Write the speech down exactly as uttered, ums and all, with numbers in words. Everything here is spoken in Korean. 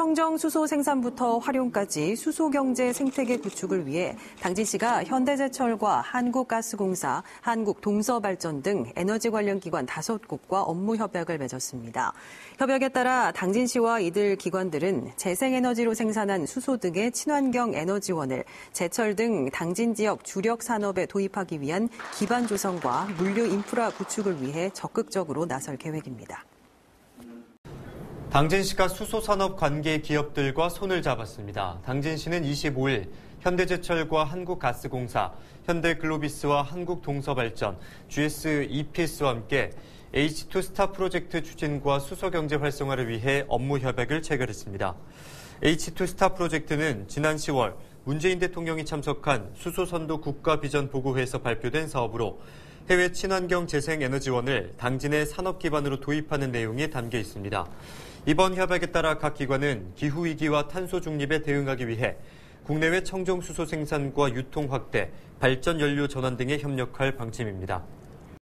청정 수소 생산부터 활용까지 수소 경제 생태계 구축을 위해 당진시가 현대제철과 한국가스공사, 한국동서발전 등 에너지 관련 기관 다섯 곳과 업무 협약을 맺었습니다. 협약에 따라 당진시와 이들 기관들은 재생에너지로 생산한 수소 등의 친환경 에너지원을 제철 등 당진 지역 주력 산업에 도입하기 위한 기반 조성과 물류 인프라 구축을 위해 적극적으로 나설 계획입니다. 당진시가 수소산업 관계 기업들과 손을 잡았습니다. 당진시는 이십오일 현대제철과 한국가스공사, 현대글로비스와 한국동서발전, 지에스이피에스와 함께 에이치 투 스타 프로젝트 추진과 수소경제 활성화를 위해 업무 협약을 체결했습니다. 에이치 투 스타 프로젝트는 지난 시월 문재인 대통령이 참석한 수소선도 국가비전 보고회에서 발표된 사업으로 해외 친환경 재생에너지원을 당진의 산업 기반으로 도입하는 내용이 담겨 있습니다. 이번 협약에 따라 각 기관은 기후위기와 탄소 중립에 대응하기 위해 국내외 청정 수소 생산과 유통 확대, 발전 연료 전환 등에 협력할 방침입니다.